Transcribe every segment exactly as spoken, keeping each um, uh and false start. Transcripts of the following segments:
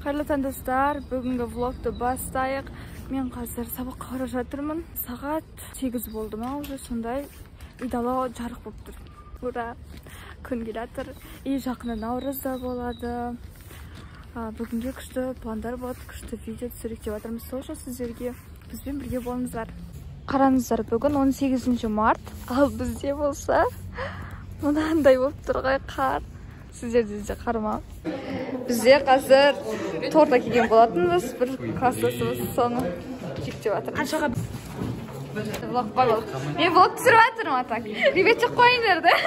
Қайырлы таң достар, бүгінгі влогты бастайық. Мен қазір сабаққа бара жатырмын. Сағат сегіз болды ма уже, сондай идала жарық болып тұр. Ура! Күн келе жатыр. И жақында Наурыз да болады. Бүгінге күшті пландар болады, күшті видео түсірейік деп жатырмыз. Сол үшін сіздерге бізбен бірге болыңыздар. Қараңыздар, бүгін он сегізінші март, ал бізде болса мынандай болып тұрғай қар. Сіздерде де қар ма? Бізде қазір торта келген болатынбыз, бір класстасымыз соны жектеп жатыр. Қаншаға? Влог бар болды. Мен влог түсіріп жатырмын атак. Ребятчик қойыңдар да.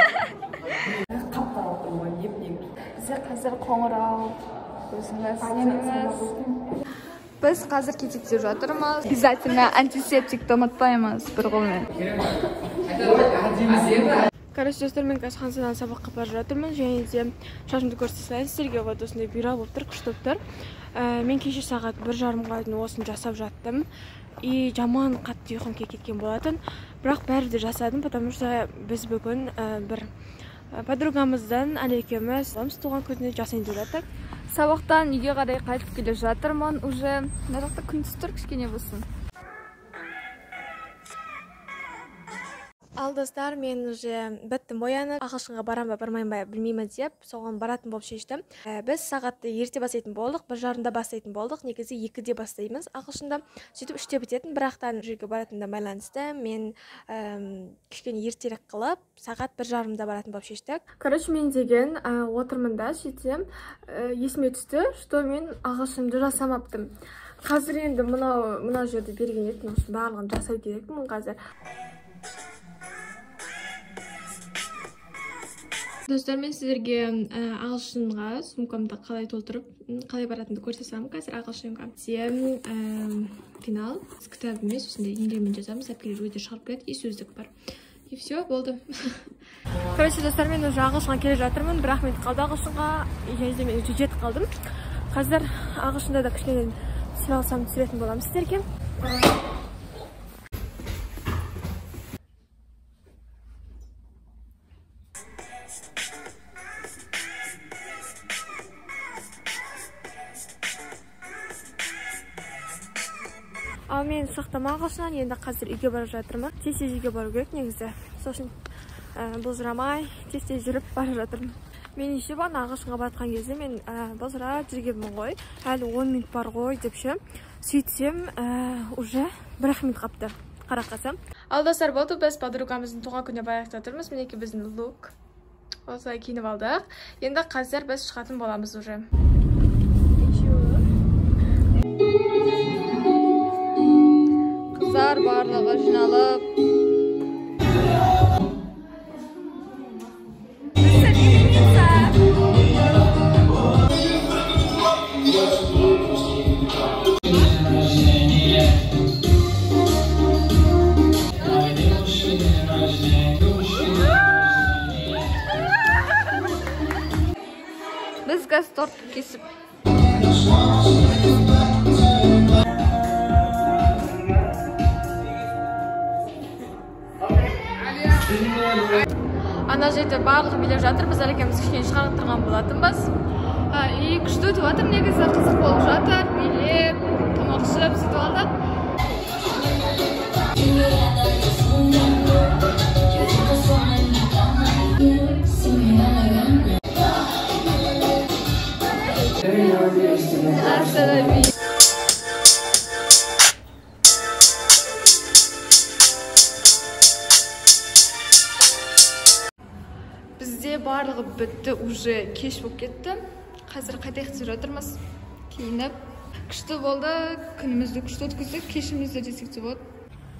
Бізде қазір қоңырау, өзіңіз істейміз. Біз қазір кетектеп жатырмыз. Обязательно антисептикті ұмытпаймыз бір қолмен. Короче, достар, мен қазір Хансадан сабаққа бара жатырмын, және де шашымды көрсетсін сіздерге вот осындай бұйра болып тұр, күшті болып тұр. Мен кеше сағат бір жарымға дейін осыны жасап жаттым. И жаман қатты ұйқым келіп кеткен болатын. Бірақ бәрі де жасадым, потому что біз бүгін бір подругамыздан әлі екеуміз туған күніне жасайын деп жаттық. Сабақтан үйге қарай қайтып келе жатырмын. Уже мына жақта күндіз тұр, кішкене болсын. Ал достар, мен уже біттім боянып, ағылшынға барам ба бармайын ба білмеймін деп, соған баратын болып шештім. Біз сағатты ерте бастайтын болдық, бір жарымда бастайтын болдық, негізі екіде бастаймыз ағылшында. Сөйтіп үште бітетін, бірақтан жерге баратында байланысты мен кішкене ертерек қылып, сағат бір жарымда баратын болып шештік. Короче, мен деген отырмында сөйтсем, есіме түсті, что мен ағылшынды жасамаптым. Қазір енді мынау жерде берген еді, барлығын жасау керекпін қазір. Достар, мен сіздерге ағылшынға сумкамды қалай толтырып, қалай баратынды көрсетсем қазір ағылшынға. Сен финал с кітап емес, осындай еңлемен жазамыз, әпкелер өте шығарып кетті, и сөздік бар. И все, болды. Короче, достар, мен уже ағылшынға келе жатырмын, бірақ мен қалды ағылшынға, және де мен уже жетіп қалдым. Қазір ағылшында да кішкене түсіре алсам түсіретін боламын сіздерге. Ал мен сақтама ағылшыннан енді қазір үйге бара жатырмын. Тез-тез үйге бару керек негізі. Сосын бұлжырамай, тез-тез жүріп бара жатырмын. Мен еше бана ағылшынға баратқан кезде мен бұлжырап жүргенмін ғой. Әлі он минут бар ғой депші. Сөйтсем, уже бір-ақ минут қапты. Қарақасам. Ал достар, болды, біз подругамыздың туған күніне баяқта тұрмыз. Мінеки біздің лук. Осылай киініп алдық. Енді қазір біз шығатын боламыз уже. Қыздар барлығы жиналып. Біз газ торт кесіп. Ана жерде барлығы билеп жатыр, біз әрекеміз кішкене шығарып тұрған болатынбыз. И күшті өтіп жатыр, негізі қызық болып жатыр, билеп, тамақ ішіп, сөйтіп алдық. Бізде барлығы бітті, уже кеш болып кетті. Қазір қайта ектіп жатырмыз. Кейініп. Күшті болды, күнімізді күшті өткіздік, кешімізді десек те болады.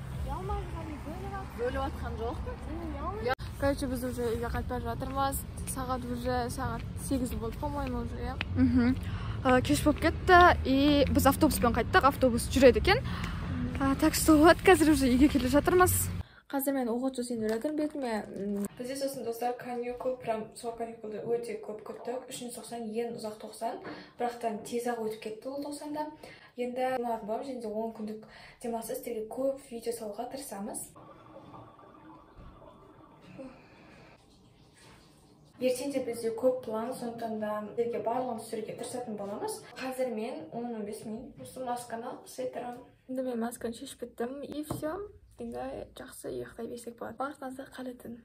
Бөліп атқан жоқ. Короче, біз уже үйге қайтып жатырмыз. Сағат уже сағат сегіз болды, по-моему, уже. Кеш болып кетті, и біз автобуспен қайттық, автобус жүреді екен. Так что вот, қазір уже үйге келе жатырмыз. Қазір мен оғыт жасайын деп жатырмын бетіме. Бізде сосын достар каникул, прям сол каникулды өте көп күттік. үшінші тоқсан, ең ұзақ тоқсан. Бірақтан тез ақ өтіп кетті ол тоқсанда. Енді демалатын боламыз, және де он күндік демалыс сіздерге көп видео салуға тырысамыз. Ертеңде бізде көп план, сондықтан да сіздерге барлығын түсіруге тырысатын боламыз. Қазір мен он он бес минут осы масканы сетерім. Енді мен масканы шешіп біттім, и все. Енді жақсы ұйықтай берсек болады. Барлықтарыңызға қайырлы түн.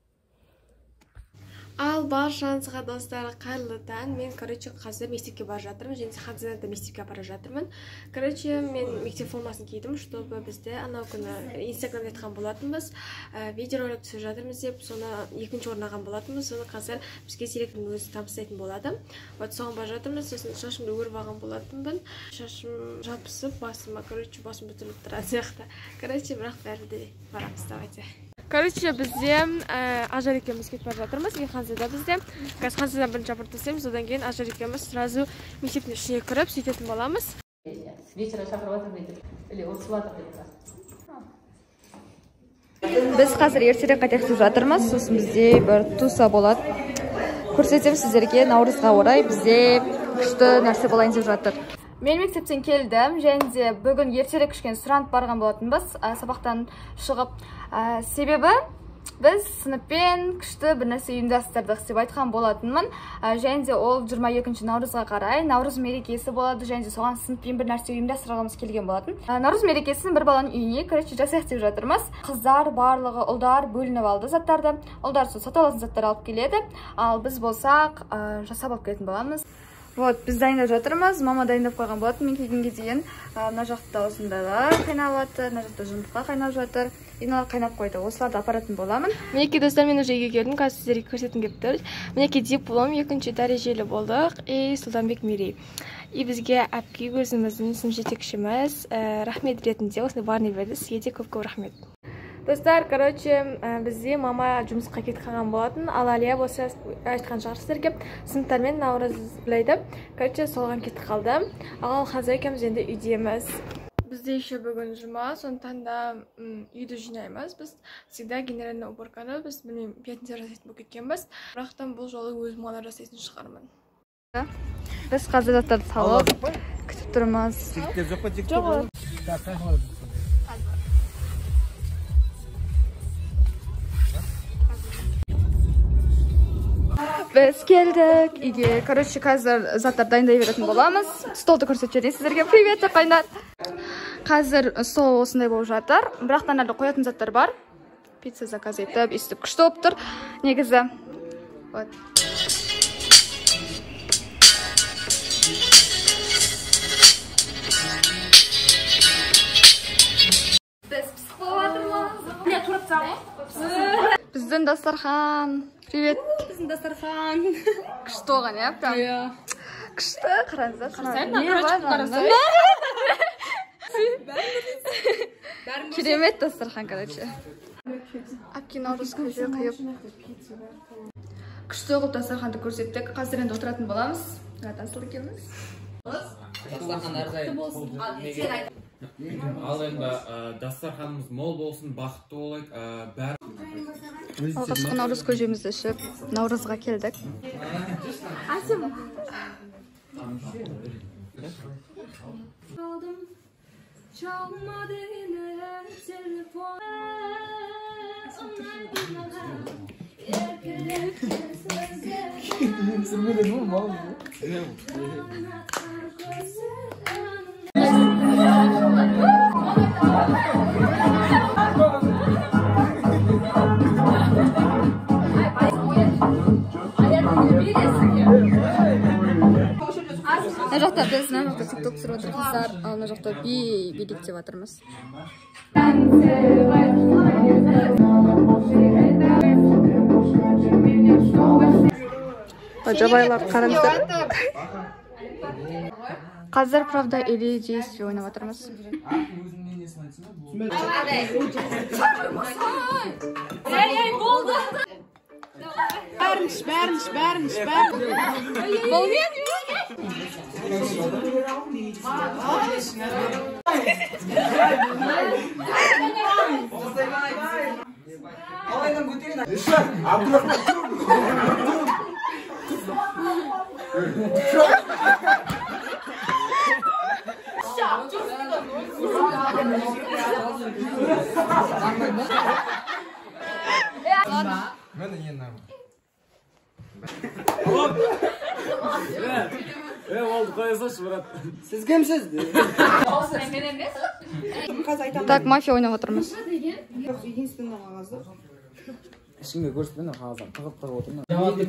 Ал баршаңызға достар, қайырлы таң. Мен, короче, қазір мектепке бара жатырмын, және Хамзадан да мектепке бара жатырмын. Короче, мен мектеп формасын кидім, чтобы бізде анау күні Инстаграмда айтқан болатынбыз, видеоролик түсіріп жатырмыз деп, соны екінші орнаған болатынбыз. Соны қазір бізге директордың өзі табыстайтын болады. Вот соған бара жатырмыз, сосын шашымды өріп алған болатынмын. Шашым жабысып, басыма, короче, басым бүтіліп тұрады сияқты. Короче, бірақ бәрі де барамыз, давайте. Короче, бізде Ажар екеуміз кетіп бара жатырмыз. Ең Ханзада бізде. Қазір Ханзадан бірінші апарат тастаймыз, одан кейін Ажар екеуміз сразу мектептің ішіне кіріп сөйтетін боламыз. Вечером шақырып жатыр или ұрысып жатыр. Біз қазір ертерек қайтып жатырмыз. Сосын бізде бір туса болады. Көрсетем сіздерге, наурызға орай бізде күшті нәрсе болайын деп жатыр. Мен мектептен келдім, және де бүгін ертерек кішкене сұранып барған болатынбыз, сабақтан шығып. Себебі біз сыныппен күшті бір нәрсе ұйымдастырдық деп айтқан болатынмын. Және де ол жиырма екінші наурызға қарай наурыз мерекесі болады, және де соған сыныппен бір нәрсе ұйымдастырғымыз келген болатын. Наурыз мерекесін бір баланың үйіне, короче, жасайық деп жатырмыз. Қыздар барлығы ұлдар бөлініп алды заттарды. Ұлдар сол сатып алатын заттар алып келеді, ал біз болсақ жасап алып келетін боламыз. Вот, біз дайындап жатырмыз. Мама дайындап қойған болатын. Мен келгенге дейін мына жақта осындайлар қайнап жатыр, мына жақта жұмыртқа қайнап жатыр. Иналар қайнап қойды. Осыларды апаратын боламын. Мінекей достар, мен уже үйге келдім. Қазір сіздерге көрсеткім келіп тұр. Мінекей диплом екінші дәрежелі болдық. И Сұлтанбек Мерей. И бізге әпке өзіміздің сынып жетекшіміз рахмет ретінде осындай барыны берді. Сізге де көп-көп рахмет. Достар, короче, бізде мама жұмысқа кетіп қалған болатын. Ал Алия болса айтқан шығар сіздерге сыныптармен наурыз білайды. Короче, солған кетіп қалды. Ал Ханза екеуміз енді үйдеміз. Бізде еще бүгін жұма, сондықтан да үйді жинаймыз. Біз всегда генеральный уборканы біз білмеймін пятница жасайтын болып кеткенбіз. Бірақтан бұл жолы өзім ғана жасайтын шығармын. Біз қазір заттарды салып күтіп тұрмыз. Біз келдік үйге. Короче, қазір заттар дайындай беретін боламыз. Столды көрсетіп жіберейін сіздерге. Привет, қайнар. Қазір стол осындай болып жатыр. Бірақтан әлі қоятын заттар бар. Пицца заказ етіп, естіп күшті болып тұр. Негізі. Вот. Біз пісіп болатырмыз. Бля, тұрып тағы. Біздің дастархан. Привет. Біздің дастархан. Күшті оған, е? Прям. Күшті, қараңыздар. Қараңыздар. Керемет дастархан, короче. Әпке наурыз көже қиып. Күшті қылып дастарханды көрсеттік. Қазір енді отыратын боламыз. Насыл екенбіз. Ал енді дастарханымыз мол болсын, бақытты болайық. Алғашқы наурыз көжемізді ішіп, наурызға келдік. Асым. Мына жақта біз мына жақта тикток түсіріп отырмыз қыздар, ал мына жақта би билеп деп жатырмыз. Жабайлар қараңыздар. Қазір правда или действие ойнап жатырмыз. Бәрініш, бәрініш, бәрініш, бәрініш. Болмет? Е, oldu koya салшы, брат. Siz kimsiz? Так, мафия ойнап отырмыз. Единственный қағазы. Ешкімге көрсетпеймін, қағаздан тығып-тығып отырмын.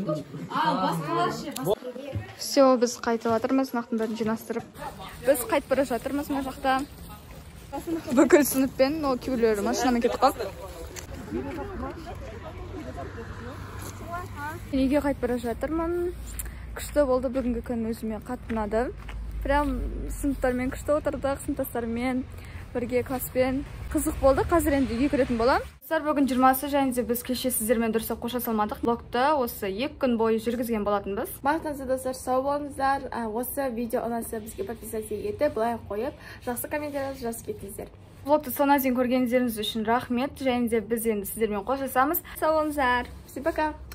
Все, біз қайтып жатырмыз, нақтың бәрін жинастырып. Біз қайтып бара жатырмыз мына жақта. Бүкіл сыныппен, ол кейбіреулері машинамен кетіп қалды. Үйге қайтып бара жатырмын. Күшті болды, бүгінгі күн өзіме қатты ұнады. Прям сыныптармен күшті отырдық, сыныптастармен бірге класспен қызық болды. Қазір енді үйге кіретін боламын. Бүгін жиырмасы және де біз кеше сіздермен дұрыс қоша салмадық. Блогты осы екі күн бойы жүргізген болатынбыз. Барлықтарыңызға достар, сау болыңыздар. Осы видео ұнаса бізге подписаться етіп, былай қойып, жақсы комментарий жазып кетіңіздер. Блогты соңына дейін көргендеріңіз үшін рахмет. Және де біз енді сіздермен қоштасамыз. Сау болыңыздар. Всем пока.